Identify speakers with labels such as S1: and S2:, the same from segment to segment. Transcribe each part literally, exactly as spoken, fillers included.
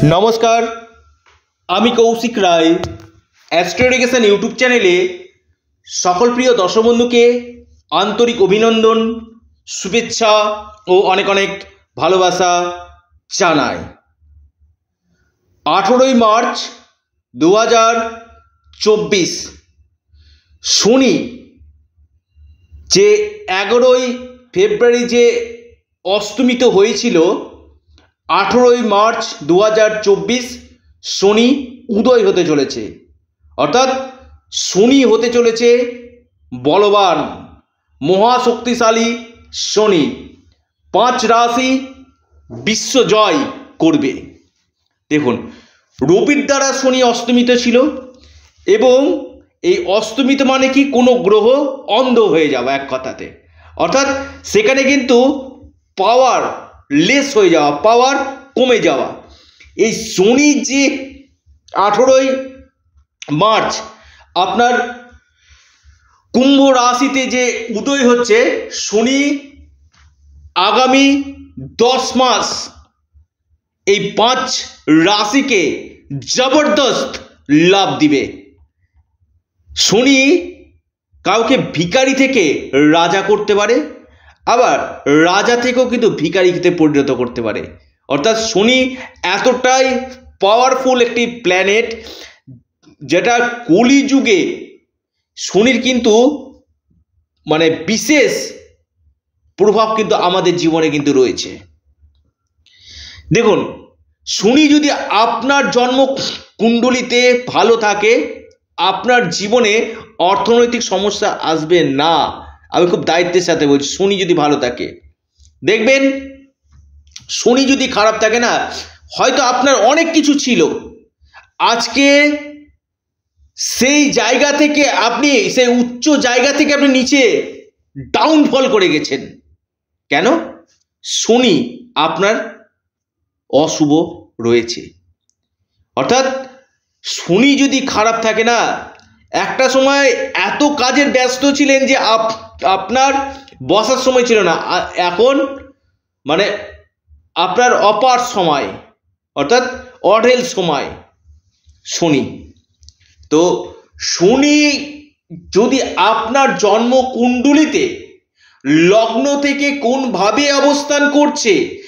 S1: নমস্কার, আমি Koushik Roy. Astro education YouTube চ্যানেলে সকল প্রিয় দর্শক বন্ধুকে আন্তরিক অভিনন্দন, শুভেচ্ছা ও অনেক অনেক ভালোবাসা জানাই। আঠেরোই মার্চ দু হাজার চব্বিশ শনি যে এগারোই ফেব্রুয়ারি যে অস্তমিত হয়েছিল, আঠেরোই মার্চ দু হাজার চব্বিশ শনি উদয় হতে চলেছে। অর্থাৎ শনি হতে চলেছে বলবান, মহাশক্তিশালী শনি। পাঁচ রাশি বিশ্ব জয় করবে। দেখুন, রবির দ্বারা শনি অস্তমিত ছিল এবং এই অস্তমিত মানে কি, কোনো গ্রহ অন্ধ হয়ে যাওয়া, এক কথাতে। অর্থাৎ সেখানে কিন্তু পাওয়ার লেস হয়ে যাওয়া, পাওয়ার কমে যাওয়া। এই শনি যে আঠেরোই মার্চ আপনার কুম্ভ রাশিতে যে উদয় হচ্ছে, শনি আগামী দশ মাস এই পাঁচ রাশিকে জবরদস্ত লাভ দিবে। শনি কাউকে ভিখারি থেকে রাজা করতে পারে, আবার রাজা থেকেও কিন্তু ভিখারিতে পরিণত করতে পারে। অর্থাৎ শনি এতটাই পাওয়ারফুল একটি প্ল্যানেট, যেটা কলিযুগে শনির কিন্তু মানে বিশেষ প্রভাব কিন্তু আমাদের জীবনে কিন্তু রয়েছে। দেখুন, শনি যদি আপনার জন্ম কুণ্ডলিতে ভালো থাকে, আপনার জীবনে অর্থনৈতিক সমস্যা আসবে না। আমি খুব দায়িত্বের সাথে বলছি, শনি যদি ভালো থাকে। দেখবেন শনি যদি খারাপ থাকে না, হয়তো আপনার অনেক কিছু ছিল, আজকে সেই জায়গা থেকে আপনি, সেই উচ্চ জায়গা থেকে আপনি নিচে ডাউনফল করে গেছেন। কেন? শনি আপনার অশুভ রয়েছে। অর্থাৎ শনি যদি খারাপ থাকে না, একটা সময় এত কাজের ব্যস্ত ছিলেন যে আপনার বসার সময় ছিল না, এখন মানে আপনার অপার সময়, অর্থাৎ অঢেল সময় শনি। তো শনি যদি আপনার জন্ম কুণ্ডলিতে লগ্ন থেকে কোনভাবে অবস্থান করছে,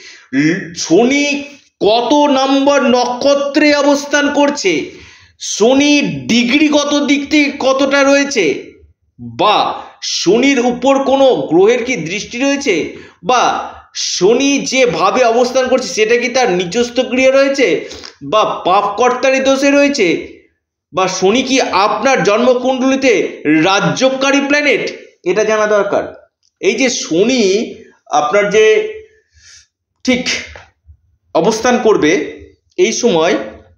S1: শনি কত নম্বর নক্ষত্রে অবস্থান করছে, শনি ডিগ্রিগত দিক থেকে কতটা রয়েছে, বা শনির উপর কোনো গ্রহের কি দৃষ্টি রয়েছে, বা শনি যেভাবে অবস্থান করছে সেটা কি তার নিজস্ব ক্রিয়া রয়েছে, বা পাপকর্তারি দোষে রয়েছে, বা শনি কি আপনার জন্মকুণ্ডলিতে রাজ্যকারী প্ল্যানেট, এটা জানা দরকার। এই যে শনি আপনার যে ঠিক অবস্থান করবে, এই সময়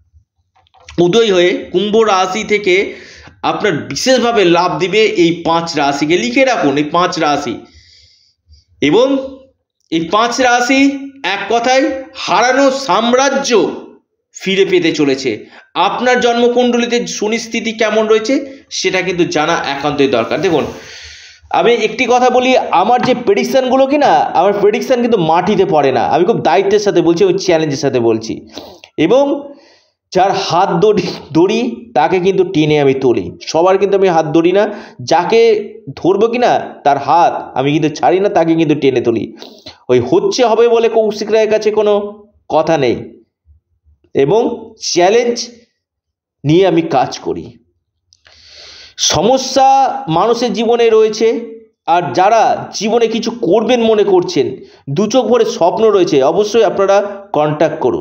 S1: উদয় হয়ে কুম্ভ রাশি থেকে আপনার বিশেষভাবে লাভ দিবে এই পাঁচ রাশিকে। লিখে রাখুন, এই পাঁচ রাশি। এবং এই পাঁচ রাশি এক কথায় হারানো সাম্রাজ্য ফিরে পেতে চলেছে। আপনার জন্মকুণ্ডলিতে শনি স্থিতি কেমন রয়েছে সেটা কিন্তু জানা একান্তই দরকার। দেখুন, আমি একটি কথা বলি, আমার যে প্রেডিকশানগুলো কি না, আমার প্রেডিকশান কিন্তু মাটিতে পড়ে না। আমি খুব দায়িত্বের সাথে বলছি, ওই চ্যালেঞ্জের সাথে বলছি। এবং যার হাত ধরি ধরি তাকে কিন্তু টেনে আমি তুলি। সবার কিন্তু আমি হাত ধরি না, যাকে ধরবো কি না তার হাত আমি কিন্তু ছাড়ি না, তাকে কিন্তু টেনে তুলি। ওই হচ্ছে হবে বলে কৌশিক রায়ের কাছে কোনো কথা নেই, এবং চ্যালেঞ্জ নিয়ে আমি কাজ করি। সমস্যা মানুষের জীবনে রয়েছে, আর যারা জীবনে কিছু করবেন মনে করছেন, দু চোখ ভরে স্বপ্ন রয়েছে, অবশ্যই আপনারা কন্ট্যাক্ট করুন।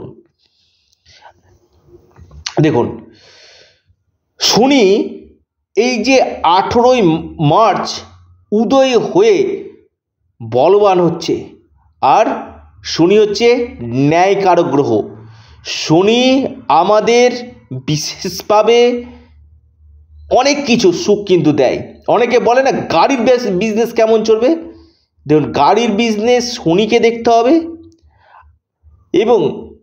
S1: দেখুন, শনি এই যে আঠেরোই মার্চ উদয় হয়ে বলবান হচ্ছে, আর শনি হচ্ছে ন্যায়কারক গ্রহ। শনি আমাদের বিশেষভাবে অনেক কিছু সুখ কিন্তু দেয়। অনেকে বলে না গাড়ির বিজনেস কেমন চলবে, দেখুন গাড়ির বিজনেস শনিকে দেখতে হবে। এবং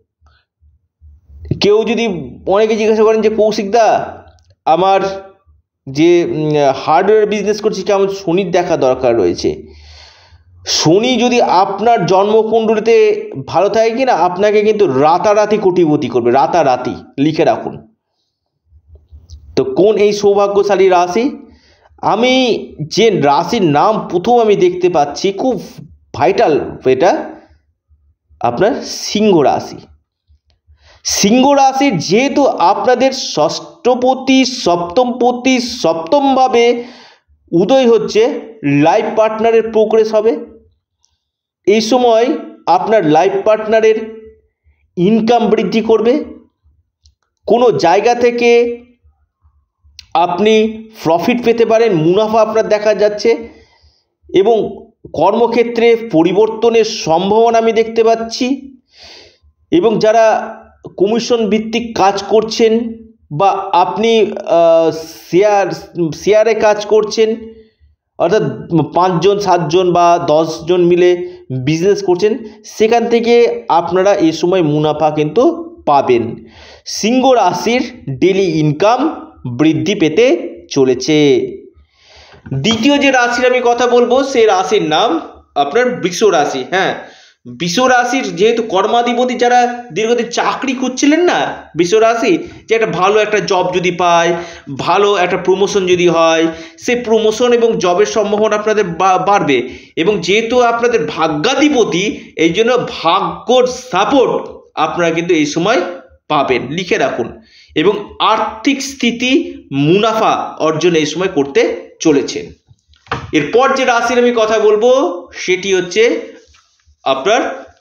S1: কেউ যদি, অনেকে জিজ্ঞাসা করেন যে কৌশিকদা আমার যে হার্ডওয়্যার বিজনেস করছি কেমন, শনির দেখা দরকার রয়েছে। শনি যদি আপনার জন্মকুণ্ডলিতে ভালো থাকে কিনা আপনাকে কিন্তু রাতারাতি কোটিপতি করবে, রাতারাতি। লিখে রাখুন। তো কোন এই সৌভাগ্যশালী রাশি? আমি যে রাশির নাম প্রথম আমি দেখতে পাচ্ছি, খুব ভাইটাল, এটা আপনার সিংহ রাশি। সিংহ রাশির যেহেতু আপনাদের ষষ্ঠপতি সপ্তমপতি সপ্তমভাবে উদয় হচ্ছে, লাইফ পার্টনারের প্রোগ্রেস হবে। এই সময় আপনার লাইফ পার্টনারের ইনকাম বৃদ্ধি করবে। কোনো জায়গা থেকে আপনি প্রফিট পেতে পারেন, মুনাফা আপনার দেখা যাচ্ছে, এবং কর্মক্ষেত্রে পরিবর্তনের সম্ভাবনা আমি দেখতে পাচ্ছি। এবং যারা কমিশন ভিত্তিক কাজ করছেন বা আপনি শেয়ার শেয়ারে কাজ করছেন, অর্থাৎ পাঁচজন সাতজন বা দশজন মিলে বিজনেস করছেন, সেখান থেকে আপনারা এই সময় মুনাফা কিন্তু পাবেন। সিংহ রাশির ডেলি ইনকাম বৃদ্ধি পেতে চলেছে। দ্বিতীয় যে রাশির আমি কথা বলবো সেই রাশির নাম আপনার বৃষ রাশি। হ্যাঁ, বৃষ রাশির যেহেতু কর্মাধিপতি, যারা দীর্ঘদিন চাকরি খুঁজছিলেন না, বৃষ রাশি, যে একটা ভালো একটা জব যদি পায়, ভালো একটা প্রমোশন যদি হয়, সেই প্রমোশন এবং জবের সম্ভাবনা আপনাদের বাড়বে। এবং যেহেতু আপনাদের ভাগ্যাধিপতি, এই জন্য ভাগ্যর সাপোর্ট আপনারা কিন্তু এই সময় পাবেন। লিখে রাখুন। এবং আর্থিক স্থিতি মুনাফা অর্জন এই সময় করতে চলেছেন। এরপর যে রাশির আমি কথা বলবো সেটি হচ্ছে আপনার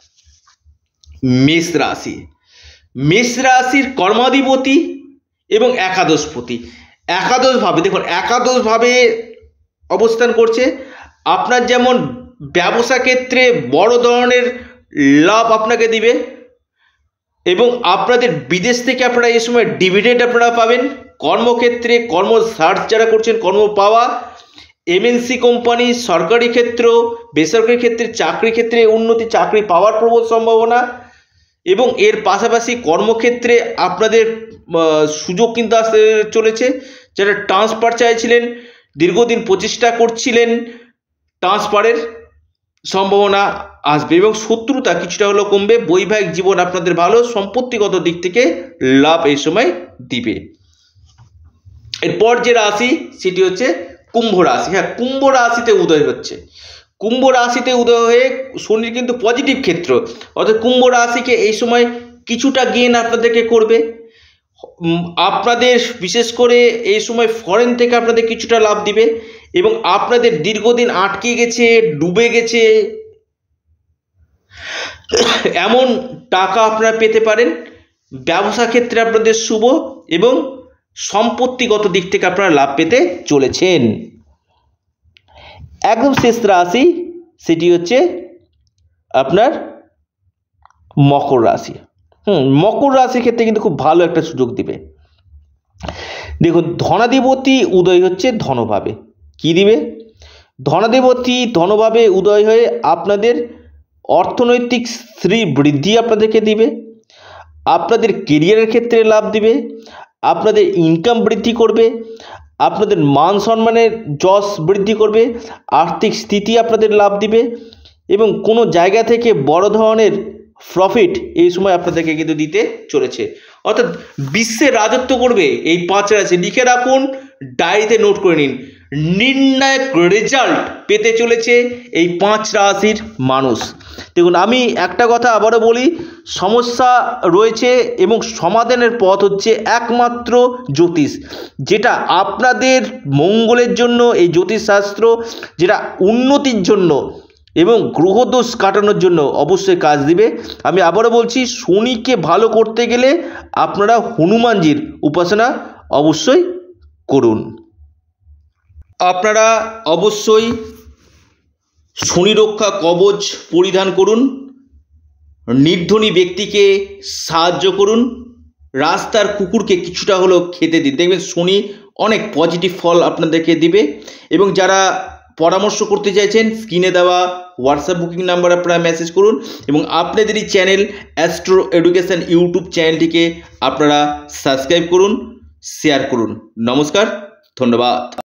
S1: মেষ রাশি। মেষ রাশির কর্মাধিপতি এবং একাদশপতি একাদশ ভাবে, দেখুন একাদশ ভাবে অবস্থান করছে। আপনার যেমন ব্যবসা ক্ষেত্রে বড় ধরনের লাভ আপনাকে দিবে, এবং আপনাদের বিদেশ থেকে আপনারা এই সময় ডিভিডেন্ড আপনারা পাবেন। কর্মক্ষেত্রে কর্ম সার্চ যারা করছেন, কর্ম পাওয়া, এমএনসি কোম্পানি, সরকারি ক্ষেত্র, বেসরকারি ক্ষেত্রে, চাকরি ক্ষেত্রে উন্নতি, চাকরি পাওয়ার প্রবল সম্ভাবনা। এবং এর পাশাপাশি কর্মক্ষেত্রে আপনাদের সুযোগ কিন্তু আসতে চলেছে। যারা ট্রান্সফার চাইছিলেন, দীর্ঘদিন প্রচেষ্টা করছিলেন, ট্রান্সফারের সম্ভাবনা আসবে এবং শত্রুতা কিছুটা হলেও কমবে। বৈবাহিক জীবন আপনাদের ভালো, সম্পত্তিগত দিক থেকে লাভ এই সময় দিবে। এরপর যে রাশি সেটি হচ্ছে কুম্ভ রাশি। হ্যাঁ, কুম্ভ রাশিতে উদয় হচ্ছে। কুম্ভ রাশিতে উদয় হয়ে শনির কিন্তু পজিটিভ ক্ষেত্র, অর্থাৎ কুম্ভ রাশিকে এই সময় কিছুটা গেইন আপনাদেরকে করবে। আপনাদের বিশেষ করে এই সময় ফরেন থেকে আপনাদের কিছুটা লাভ দিবে, এবং আপনাদের দীর্ঘদিন আটকে গেছে, ডুবে গেছে এমন টাকা আপনারা পেতে পারেন। ব্যবসা ক্ষেত্রে আপনাদের শুভ, এবং সম্পত্তিগত দিক থেকে আপনারা লাভ পেতে চলেছেন। একদম শেষ রাশি সেটি হচ্ছে আপনার মকর রাশি। হুম মকর রাশির ক্ষেত্রে কিন্তু খুব ভালো একটা সুযোগ দিবে। দেখুন, ধনাধিপতি উদয় হচ্ছে ধনভাবে। কি দিবে? ধনাধিপতি ধনভাবে উদয় হয়ে আপনাদের অর্থনৈতিক শ্রী বৃদ্ধি আপনাদেরকে দিবে, আপনাদের কেরিয়ারের ক্ষেত্রে লাভ দিবে, আপনাদের ইনকাম বৃদ্ধি করবে, আপনাদের মান সম্মানের যশ বৃদ্ধি করবে, আর্থিক স্থিতি আপনাদের লাভ দিবে, এবং কোনো জায়গা থেকে বড় ধরনের প্রফিট এই সময় আপনাদেরকে কিন্তু দিতে চলেছে। অর্থাৎ বিশ্বে রাজত্ব করবে এই পাঁচ রাশি। লিখে রাখুন, ডায়েরিতে নোট করে নিন। নির্ণায়ক রেজাল্ট পেতে চলেছে এই পাঁচ রাশির মানুষ। দেখুন, আমি একটা কথা আবারও বলি, সমস্যা রয়েছে এবং সমাধানের পথ হচ্ছে একমাত্র জ্যোতিষ, যেটা আপনাদের মঙ্গলের জন্য, এই জ্যোতিষশাস্ত্র যেটা উন্নতির জন্য এবং গ্রহদোষ কাটানোর জন্য অবশ্যই কাজ দিবে। আমি আবারও বলছি, শনিকে ভালো করতে গেলে আপনারা হনুমানজির উপাসনা অবশ্যই করুন। আপনারা অবশ্যই শনি রক্ষা কবচ পরিধান করুন, নির্ধনী ব্যক্তিকে সাহায্য করুন, রাস্তার কুকুরকে কিছুটা হলেও খেতে দিন। দেখবেন শনি অনেক পজিটিভ ফল আপনাদেরকে দিবে। এবং যারা পরামর্শ করতে চাইছেন, স্ক্রিনে দেওয়া হোয়াটসঅ্যাপ বুকিং নাম্বার আপনারা মেসেজ করুন, এবং আপনাদের এই চ্যানেল অ্যাস্ট্রো এডুকেশন ইউটিউব চ্যানেলটিকে আপনারা সাবস্ক্রাইব করুন, শেয়ার করুন। নমস্কার, ধন্যবাদ।